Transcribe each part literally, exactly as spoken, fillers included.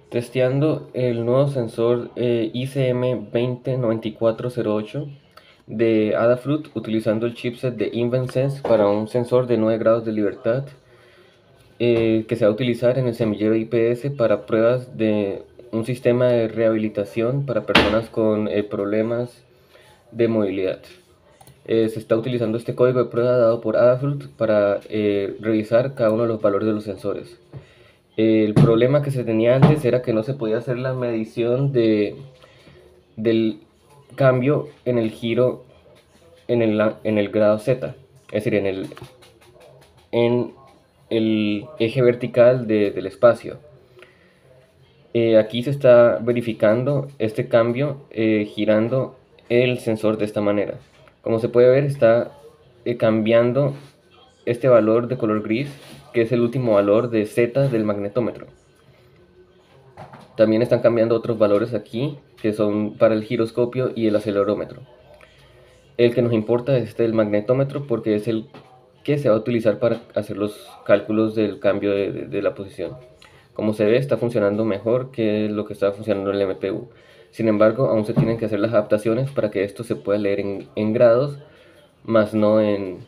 Testeando el nuevo sensor eh, I C M veinte noventa y cuatro cero ocho de Adafruit utilizando el chipset de InventSense para un sensor de nueve grados de libertad eh, que se va a utilizar en el semillero I P S para pruebas de un sistema de rehabilitación para personas con eh, problemas de movilidad. Eh, se está utilizando este código de prueba dado por Adafruit para eh, revisar cada uno de los valores de los sensores. El problema que se tenía antes era que no se podía hacer la medición de, del cambio en el giro en el, en el grado Z, es decir, en el, en el eje vertical de, del espacio. Eh, aquí se está verificando este cambio eh, girando el sensor de esta manera. Como se puede ver, está eh, cambiando este valor de color gris, que es el último valor de Z del magnetómetro. También están cambiando otros valores aquí, que son para el giroscopio y el acelerómetro. El que nos importa es este del magnetómetro, porque es el que se va a utilizar para hacer los cálculos del cambio de, de, de la posición. Como se ve, está funcionando mejor que lo que está funcionando en el M P U. Sin embargo, aún se tienen que hacer las adaptaciones para que esto se pueda leer en, en grados, más no en,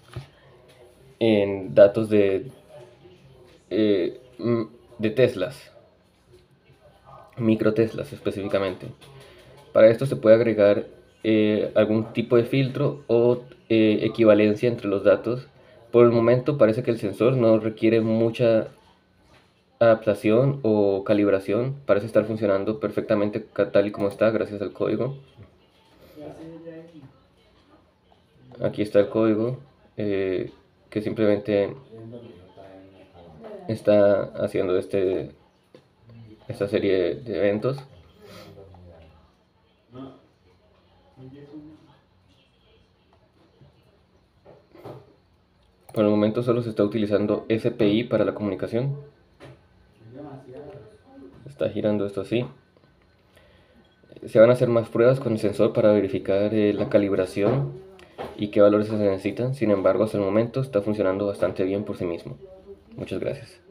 en datos de, eh, de teslas, microteslas específicamente. Para esto se puede agregar eh, algún tipo de filtro o eh, equivalencia entre los datos. Por el momento parece que el sensor no requiere mucha adaptación o calibración, parece estar funcionando perfectamente tal y como está gracias al código. Aquí está el código eh, que simplemente está haciendo este, esta serie de eventos. Por el momento solo se está utilizando S P I para la comunicación. Está girando esto así. Se van a hacer más pruebas con el sensor para verificar eh, la calibración y qué valores se necesitan. Sin embargo, hasta el momento está funcionando bastante bien por sí mismo. Muchas gracias.